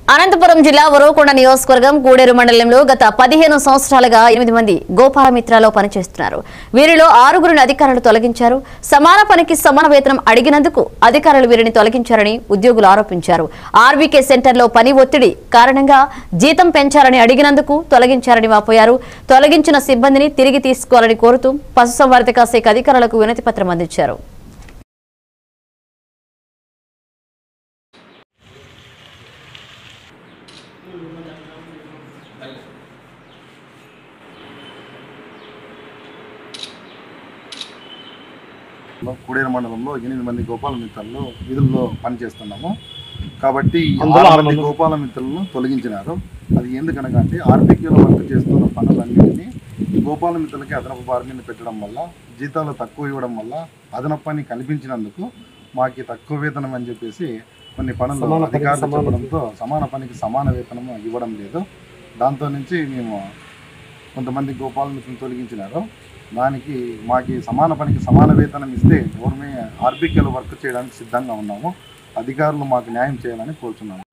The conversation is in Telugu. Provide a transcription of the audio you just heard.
అనంతపురం జిల్లా ఉరవక నియోజకవర్గం గూడేరు మండలంలో గత 15 సంవత్సరాలుగా 8 మంది గోపాల మిత్రాలో పనిచేస్తున్నారు. వీరిలో 6గురిని అధికారులు తొలగించారు. సమాన పనికి సమాన వేతనం అడిగినందుకు అధికారులు వీరిని తొలగించారని ఉద్యోగులు ఆరోపించారు. ఆర్బీకే సెంటర్లో పని ఒత్తిడి కారణంగా జీతం పెంచాలని అడిగినందుకు తొలగించారని వాపోయారు. తొలగించిన సిబ్బందిని తిరిగి తీసుకోవాలని కోరుతూ పశుసంవర్ధక శాఖ అధికారులకు వినతి పత్రం అందించారు. కూడేరు మండలంలో 8 మంది గోపాల మిత్రులు విధుల్లో పనిచేస్తున్నాము. కాబట్టి 6 మంది గోపాల మిత్రులను తొలగించినారు. అది ఎందుకనగా అంటే ఆర్బీకేలో వర్క్ చేస్తున్న పనులన్నింటినీ గోపాల మిత్రులకి అదనపు భారం మీద పెట్టడం వల్ల, జీతాలు తక్కువ ఇవ్వడం వల్ల, అదనపు పని కల్పించినందుకు మాకు తక్కువ వేతనం అని చెప్పేసి కొన్ని పనులు అధికారులు చెప్పడంతో సమాన పనికి సమాన వేతనం ఇవ్వడం లేదు. దాంతో నుంచి మేము కొంతమంది గోపాల మిత్రులను తొలగించినారు. దానికి మాకు సమాన పనికి సమాన వేతనం ఇస్తే ఆర్బీకేలో వర్క్ చేయడానికి సిద్ధంగా ఉన్నాము. అధికారులు మాకు న్యాయం చేయాలని కోరుతున్నాము.